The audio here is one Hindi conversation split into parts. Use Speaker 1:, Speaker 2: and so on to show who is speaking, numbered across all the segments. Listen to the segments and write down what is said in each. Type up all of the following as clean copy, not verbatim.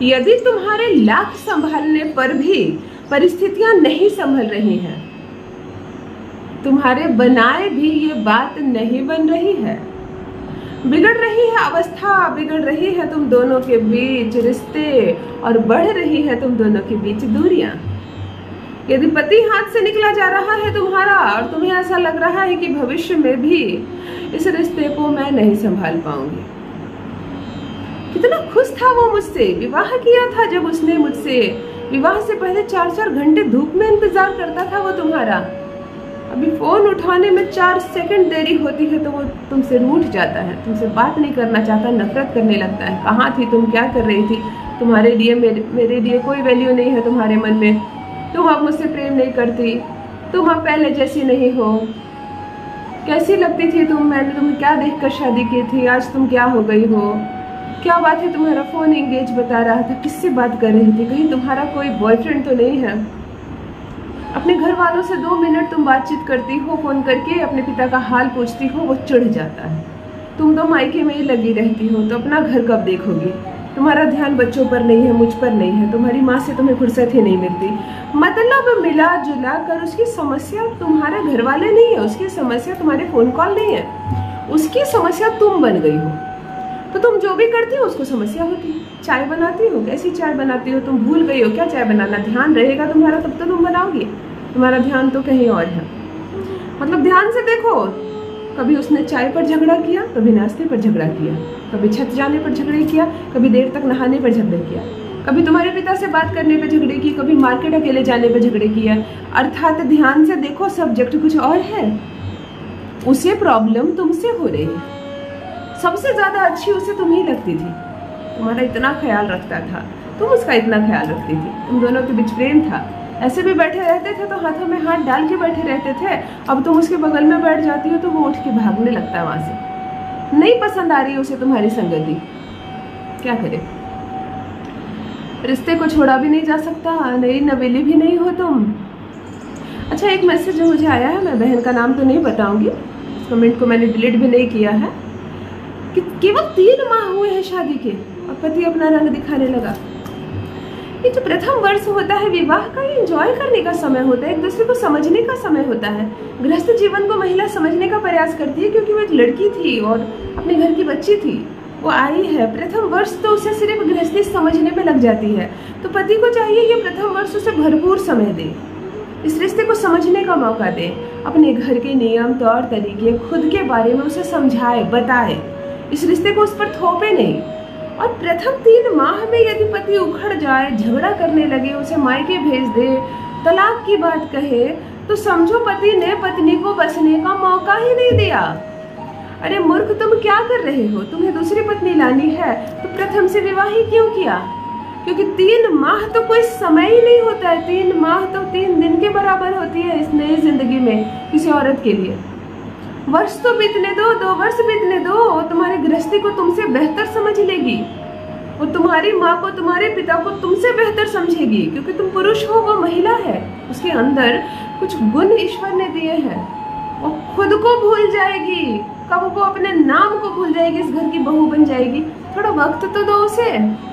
Speaker 1: यदि तुम्हारे लाख संभालने पर भी परिस्थितियां नहीं संभल रही हैं, तुम्हारे बनाए भी ये बात नहीं बन रही है, बिगड़ रही है अवस्था, बिगड़ रही है तुम दोनों के बीच रिश्ते और बढ़ रही है तुम दोनों के बीच दूरियां। यदि पति हाथ से निकला जा रहा है तुम्हारा और तुम्हें ऐसा लग रहा है कि भविष्य में भी इस रिश्ते को मैं नहीं संभाल पाऊंगी। कितना खुश था वो मुझसे, विवाह किया था जब उसने मुझसे, विवाह से पहले 4-4 घंटे धूप में इंतजार करता था वो तुम्हारा। अभी फोन उठाने में 4 सेकंड देरी होती है तो वो तुमसे रूठ जाता है, तुमसे बात नहीं करना चाहता, नफरत करने लगता है। कहाँ थी तुम, क्या कर रही थी, तुम्हारे लिए मेरे लिए कोई वैल्यू नहीं है तुम्हारे मन में, तुम अब मुझसे प्रेम नहीं करती, तुम अब पहले जैसी नहीं हो, कैसी लगती थी तुम, मैंने तुम्हें क्या देखकर शादी की थी, आज तुम क्या हो गई हो, क्या बात है, तुम्हारा फोन एंगेज बता रहा था, किससे बात कर रही थी, कहीं तुम्हारा कोई बॉयफ्रेंड तो नहीं है। अपने घर वालों से 2 मिनट तुम बातचीत करती हो, फोन करके अपने पिता का हाल पूछती हो, वो चिढ़ जाता है। तुम तो मायके में ही लगी रहती हो, तो अपना घर कब देखोगी, तुम्हारा ध्यान बच्चों पर नहीं है, मुझ पर नहीं है, तुम्हारी माँ से तुम्हें फुर्सत ही नहीं मिलती। मतलब मिला जुला कर उसकी समस्या तुम्हारे घर वाले नहीं है, उसकी समस्या तुम्हारे फोन कॉल नहीं है, उसकी समस्या तुम बन गई हो। तो तुम जो भी करती हो उसको समस्या होती। चाय बनाती हो, कैसी चाय बनाती हो, तुम भूल गई हो क्या चाय बनाना, ध्यान रहेगा तुम्हारा तब तो तुम बनाओगी, तुम्हारा ध्यान तो कहीं और है। मतलब ध्यान से देखो, कभी उसने चाय पर झगड़ा किया, कभी नाश्ते पर झगड़ा किया, कभी छत जाने पर झगड़े किया, कभी देर तक नहाने पर झगड़े किया, कभी तुम्हारे पिता से बात करने पर झगड़े की, कभी मार्केट अकेले जाने पर झगड़े किया। अर्थात ध्यान से देखो सब्जेक्ट कुछ और है, उसे प्रॉब्लम तुमसे हो रही है, सबसे ज्यादा अच्छी उसे तुम ही लगती थी, तुम्हारा इतना ख्याल रखता था, तुम उसका इतना ख्याल रखती थी, तुम दोनों के बीच प्रेम था। ऐसे भी बैठे रहते थे तो हाथों में हाथ डाल के बैठे रहते थे, अब तुम उसके बगल में बैठ जाती हो तो वो उठ के भागने लगता है वहां से, नहीं पसंद आ रही है उसे तुम्हारी संगति, क्या करे। रिश्ते को छोड़ा भी नहीं जा सकता, नई नवेली भी नहीं हो तुम। अच्छा, एक मैसेज जो मुझे आया है, मैं बहन का नाम तो नहीं बताऊंगी, इस कमेंट को मैंने डिलीट भी नहीं किया है, कि केवल 3 माह हुए हैं शादी के और पति अपना रंग दिखाने लगा। ये जो प्रथम वर्ष होता है विवाह का, ये एंजॉय करने का समय होता है, एक दूसरे को समझने का समय होता है। गृहस्थ जीवन को महिला समझने का प्रयास करती है, क्योंकि वो एक लड़की थी और अपने घर की बच्ची थी, वो आई है। प्रथम वर्ष तो उसे सिर्फ गृहस्थी समझने में लग जाती है, तो पति को चाहिए ये प्रथम वर्ष उसे भरपूर समय दे, इस रिश्ते को समझने का मौका दे, अपने घर के नियम तौर तरीके खुद के बारे में उसे समझाए, बताए, इस रिश्ते को उस पर थोपे नहीं। और प्रथम 3 माह में यदि पति उखड़ जाए, झगड़ा करने लगे, उसे मायके भेज दे, तलाक की बात कहे, तो समझो पति ने पत्नी को बसने का मौका ही नहीं दिया। अरे मूर्ख, तुम क्या कर रहे हो, तुम्हें दूसरी पत्नी लानी है तो प्रथम से विवाह ही क्यों किया, क्योंकि 3 माह तो कोई समय ही नहीं होता है, 3 माह तो 3 दिन के बराबर होती है इस नई जिंदगी में किसी औरत के लिए। वर्ष तो बीतने दो, 2 वर्ष बीतने दो, और तुम्हारी गृहस्थी को तुमसे बेहतर समझ लेगी, और तुम्हारी माँ को, तुम्हारे पिता को तुमसे बेहतर समझेगी, क्योंकि तुम पुरुष हो, वो महिला है, उसके अंदर कुछ गुण ईश्वर ने दिए हैं। वो खुद को भूल जाएगी, कब वो अपने नाम को भूल जाएगी, इस घर की बहू बन जाएगी। थोड़ा वक्त तो दो उसे।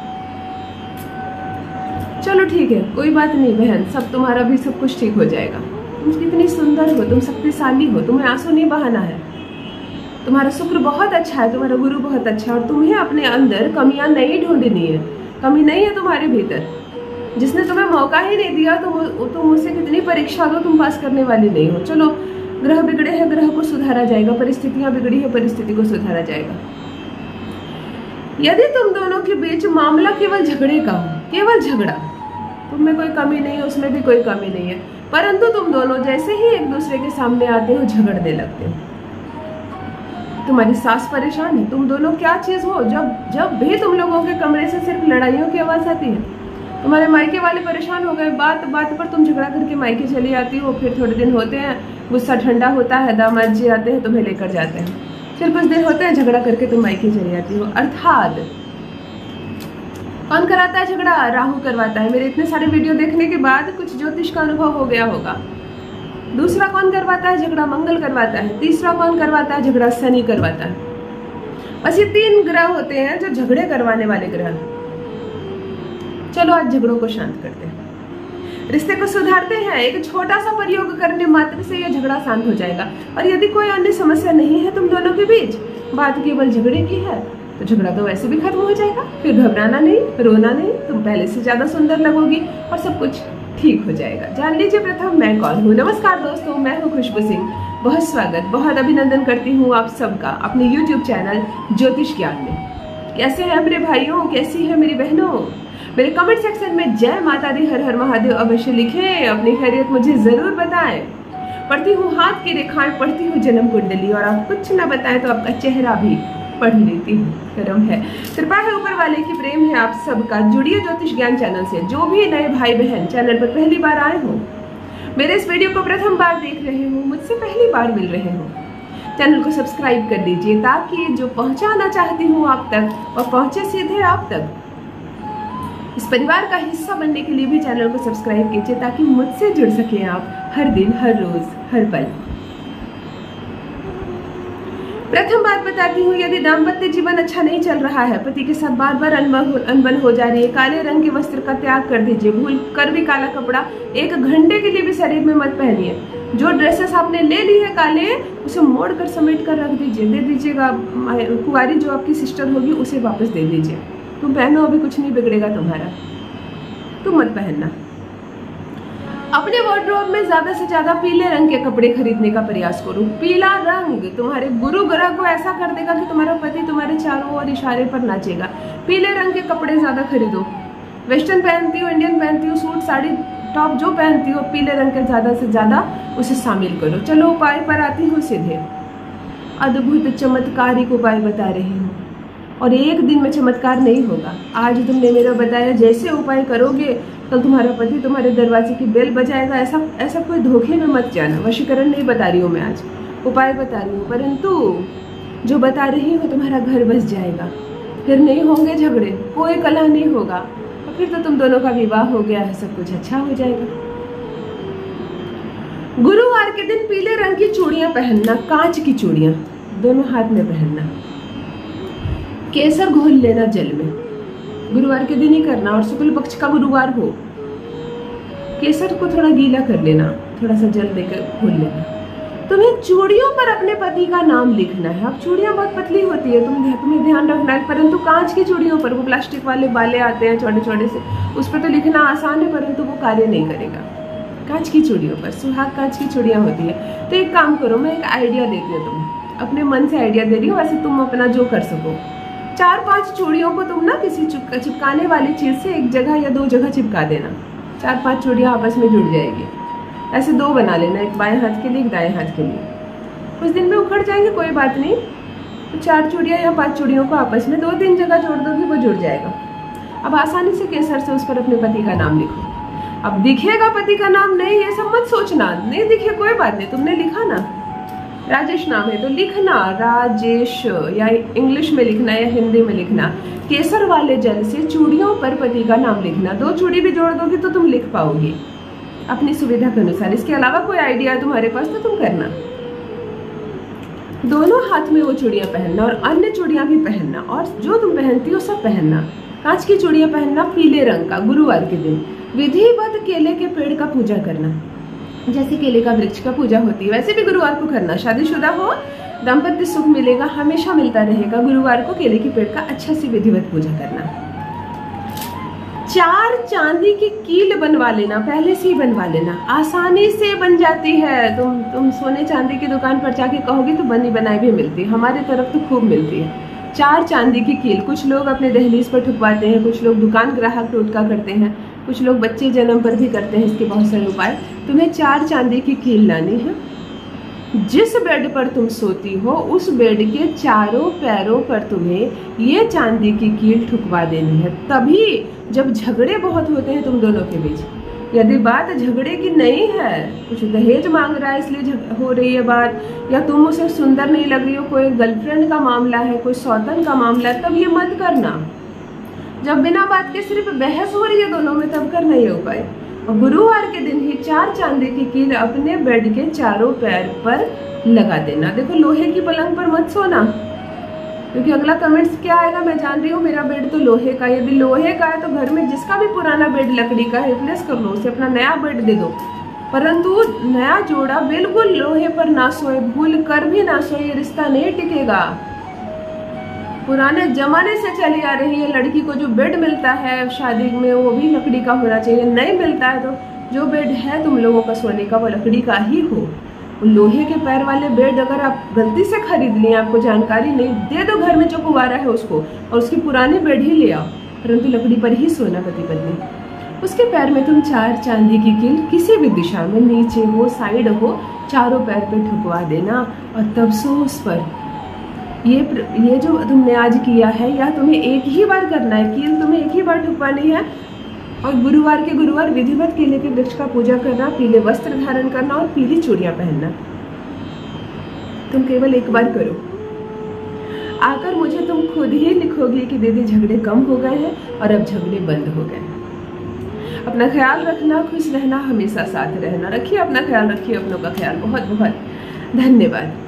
Speaker 1: चलो ठीक है, कोई बात नहीं बहन, सब तुम्हारा भी सब कुछ ठीक हो जाएगा। तुम कितनी सुंदर हो, तुम शक्तिशाली हो, तुम्हें आंसू नहीं बहाना है, तुम्हारा शुक्र बहुत अच्छा है, तुम्हारा गुरु बहुत अच्छा है, और तुम्हें अपने अंदर कमियां नहीं ढूंढनी है, कमी नहीं है तुम्हारे भीतर। जिसने तुम्हें मौका ही नहीं दिया तुम उससे कितनी परीक्षा दो, तुम पास करने वाली नहीं हो। चलो, ग्रह बिगड़े हैं, ग्रह को सुधारा जाएगा, परिस्थितियां बिगड़ी है, परिस्थिति को सुधारा जाएगा। यदि तुम दोनों के बीच मामला केवल झगड़े का हो, केवल झगड़ा, तुम में कोई कमी नहीं है, उसमें भी कोई कमी नहीं है, परंतु तुम दोनों जैसे ही एक दूसरे के सामने आते हो झगड़ने लगते हो। तुम्हारी सास परेशान है, तुम दोनों क्या चीज हो, जब भी तुम लोगों के कमरे से सिर्फ लड़ाइयों की आवाज आती है। तुम्हारे मायके वाले परेशान हो गए, बात बात पर तुम झगड़ा करके मायके चली आती हो, फिर थोड़े दिन होते हैं, गुस्सा ठंडा होता है, दामाद जी आते हैं, तुम्हें लेकर जाते हैं, फिर कुछ दिन होते हैं, झगड़ा करके तुम मायके चली आती हो। अर्थात कौन कराता है झगड़ा? राहु करवाता है। मेरे इतने सारे वीडियो देखने के बाद कुछ ज्योतिष का अनुभव हो गया होगा। दूसरा कौन करवाता है झगड़ा? मंगल करवाता है। तीसरा कौन करवाता है झगड़ा? शनि करवाता है। बस ये 3 ग्रह होते हैं जो झगड़े करवाने वाले ग्रह। चलो आज झगड़ों को शांत करते हैं, रिश्ते को सुधारते हैं। एक छोटा सा प्रयोग करने मात्र से यह झगड़ा शांत हो जाएगा। और यदि कोई अन्य समस्या नहीं है तुम दोनों के बीच, बात केवल झगड़े की है, तो झगड़ा तो वैसे भी खत्म हो जाएगा। फिर घबराना नहीं, रोना नहीं, तुम पहले से ज्यादा सुंदर लगोगी और सब कुछ ठीक हो जाएगा। जान लीजिए प्रथम मैं कौन हूँ। नमस्कार दोस्तों, मैं हूँ खुशबू सिंह। बहुत स्वागत, बहुत अभिनंदन करती हूँ आप सबका अपने YouTube चैनल ज्योतिष ज्ञान में। कैसे हैं मेरे भाइयों, कैसी है मेरी बहनों? मेरे कमेंट सेक्शन में जय माता दी, हर हर महादेव अवश्य लिखें, अपनी खैरियत मुझे जरूर बताएं। पढ़ती हूँ हाथ की रेखाएं, पढ़ती हूँ जन्म कुंडली, और आप कुछ ना बताएं तो आपका चेहरा भी पढ़ लेती हूँ। करम है, कृपा है ऊपर वाले की, प्रेम है आप सबका। जुड़िए ज्योतिष ज्ञान चैनल से। जो भी नए भाई बहन चैनल पर पहली बार आए हो, मेरे इस वीडियो को प्रथम बार देख रहे हो, मुझसे पहली बार मिल रहे हो, चैनल को सब्सक्राइब कर दीजिए ताकि जो पहुंचाना चाहती हूँ आप तक और पहुंचे सीधे आप तक। इस परिवार का हिस्सा बनने के लिए भी चैनल को सब्सक्राइब कीजिए ताकि मुझसे जुड़ सके आप हर दिन, हर रोज, हर पल। प्रथम बात बताती हूँ, यदि दाम्पत्य जीवन अच्छा नहीं चल रहा है, पति के साथ बार बार अनबन हो जा रही है, काले रंग के वस्त्र का त्याग कर दीजिए। भूल कर भी काला कपड़ा 1 घंटे के लिए भी शरीर में मत पहनिए। जो ड्रेसेस आपने ले ली है काले, उसे मोड़ कर समेट कर रख दीजिए, दे दीजिएगा। कुंवारी जो आपकी सिस्टर होगी उसे वापस दे दीजिए। तुम पहनो, अभी कुछ नहीं बिगड़ेगा तुम्हारा, तुम मत पहनना। अपने वार्डरोब में ज्यादा से ज्यादा पीले रंग के कपड़े खरीदने का प्रयास करो। पीला रंग तुम्हारे गुरु ग्रह को ऐसा कर देगा कि तुम्हारा पति तुम्हारे चारों ओर इशारे पर नाचेगा। पीले रंग के कपड़े ज्यादा खरीदो। वेस्टर्न पहनती हो, इंडियन पहनती हो, सूट साड़ी टॉप जो पहनती हो, पीले रंग के ज्यादा से ज्यादा उसे शामिल करो। चलो उपाय पर आती हूँ सीधे। अद्भुत चमत्कारिक उपाय बता रही हूँ, और एक दिन में चमत्कार नहीं होगा। आज तुमने मेरा बताया जैसे उपाय करोगे तो तुम्हारा पति तुम्हारे दरवाजे की बेल बजाएगा। ऐसा कोई धोखे में मत जाना। वशीकरण नहीं बता रही हूँ मैं, आज उपाय बता रही हूँ, परंतु जो बता रही हूँ तुम्हारा घर बस जाएगा। फिर नहीं होंगे झगड़े, कोई कलह नहीं होगा, और फिर तो तुम दोनों का विवाह हो गया है, सब कुछ अच्छा हो जाएगा। गुरुवार के दिन पीले रंग की चूड़ियां पहनना, कांच की चूड़ियां दोनों हाथ में पहनना। केसर घोल लेना जल में, गुरुवार के दिन ही करना, और शुक्ल पक्ष का गुरुवार हो। केसर को थोड़ा गीला कर लेना, थोड़ा सा जल देकर घोल लेना। तुम्हें चूड़ियों पर अपने पति का नाम लिखना है। अब चूड़ियां बहुत पतली होती है, तुम्हें ध्यान रखना है, परंतु कांच की चूड़ियों पर, वो प्लास्टिक वाले बाले आते हैं छोटे छोटे से, उस पर तो लिखना आसान है परंतु वो कार्य नहीं करेगा। कांच की चूड़ियों पर, सुहाग कांच की चूड़ियां होती है। तो एक काम करो, मैं एक आइडिया देती हूँ, तुम्हें अपने मन से आइडिया दे रही हूँ, वैसे तुम अपना जो कर सको। 4-5 चूड़ियों को तुम ना किसी चिपकाने वाली चीज से 1 जगह या 2 जगह चिपका देना। 4-5 चूड़ियां आपस में जुड़ जाएगी। ऐसे 2 बना लेना, एक बाएं हाथ के लिए, एक दाएं हाथ के लिए। कुछ दिन में उखड़ जाएंगे, कोई बात नहीं। तो 4 चूड़ियां या 5 चूड़ियों को आपस में 2-3 जगह जोड़ दोगे, वो जुड़ जाएगा। अब आसानी से केसर से उस पर अपने पति का नाम लिखो। अब दिखेगा पति का नाम नहीं, ये सब मत सोचना, नहीं दिखे कोई बात नहीं, तुमने लिखा ना, राजेश नाम है तो लिखना राजेश, या इंग्लिश में लिखना या हिंदी में लिखना। केसर वाले जल से चूड़ियों पर पति का नाम लिखना। 2 चूड़ी भी जोड़ दोगी तो तुम लिख पाओगे अपनी सुविधा के अनुसार। इसके अलावा कोई आइडिया है तुम्हारे पास तो तुम करना। दोनों हाथ में वो चूड़ियां पहनना और अन्य चूड़ियां भी पहनना, और जो तुम पहनती हो सब पहनना। कांच की चूड़ियां पहनना पीले रंग का, गुरुवार के दिन। विधिवत केले के पेड़ का पूजा करना, जैसे केले का वृक्ष का पूजा होती है वैसे भी गुरुवार को करना। शादीशुदा हो, दाम्पत्य सुख मिलेगा, हमेशा मिलता रहेगा। गुरुवार को केले के पेड़ का अच्छा से विधिवत पूजा करना। 4 चांदी की कील बनवा लेना, पहले से ही बनवा लेना, आसानी से बन जाती है। तुम सोने चांदी की दुकान पर जाके कहोगे तो बनी बनाई भी मिलती है, हमारे तरफ तो खूब मिलती है। 4 चांदी की कील, कुछ लोग अपने दहलीज पर ठुकवाते हैं, कुछ लोग दुकान ग्राहक टोटका करते हैं, कुछ लोग बच्चे जन्म पर भी करते हैं। इसके बहुत सारे उपाय। तुम्हें 4 चांदी की कील लानी है। जिस बेड पर तुम सोती हो उस बेड के चारों पैरों पर तुम्हें ये चांदी की कील ठुकवा देनी है। तभी जब झगड़े बहुत होते हैं तुम दोनों के बीच, यदि बात झगड़े की नहीं है, कुछ दहेज मांग रहा है इसलिए हो रही है बात, या तुम उसे सुंदर नहीं लग रही हो, कोई गर्लफ्रेंड का मामला है, कोई सौतन का मामला है, तब ये मत करना। जब बिना बात के सिर्फ बहस हो रही है दोनों में, तब करना ये उपाय। और गुरुवार के दिन ही 4 चांदी की कील अपने बेड के चारों पैर पर लगा देना। देखो, लोहे की पलंग पर मत सोना, क्योंकि अगला कमेंट्स क्या आएगा मैं जान रही हूँ, मेरा बेड तो लोहे का। यदि लोहे का है तो घर में जिसका भी पुराना बेड लकड़ी का है रिप्लेस कर लो, उसे अपना नया बेड दे दो। परंतु नया जोड़ा बिल्कुल लोहे पर ना सोए, भूल कर भी ना सोए, ये रिश्ता नहीं टिकेगा। पुराने जमाने से चली आ रही है, लड़की को जो बेड मिलता है शादी में वो भी लकड़ी का होना चाहिए। नहीं मिलता है तो जो बेड है तुम लोगों का सोने का वो लकड़ी का ही हो। लोहे के पैर वाले बेड अगर आप गलती से खरीद लिए, आपको जानकारी नहीं, दे दो घर में जो कुंवारा है उसको, और उसकी पुरानी बेड ही ले आओ, परंतु लकड़ी पर ही सोना पति पत्नी। उसके पैर में तुम 4 चांदी की कील किसी भी दिशा में, नीचे हो साइड हो, चारों पैर पे ठुकवा देना और तब सो उस पर। ये जो तुमने आज किया है यह तुम्हें एक ही बार करना है, कील तुम्हें एक ही बार ठुकवानी है। और गुरुवार के गुरुवार विधिवत केले के वृक्ष का पूजा करना, पीले वस्त्र धारण करना और पीली चूड़ियां पहनना। तुम केवल एक बार करो, आकर मुझे तुम खुद ही लिखोगी कि दीदी झगड़े कम हो गए हैं और अब झगड़े बंद हो गए। अपना ख्याल रखना, खुश रहना, हमेशा साथ रहना। रखिए अपना ख्याल, रखिए अपनों का ख्याल। बहुत बहुत धन्यवाद।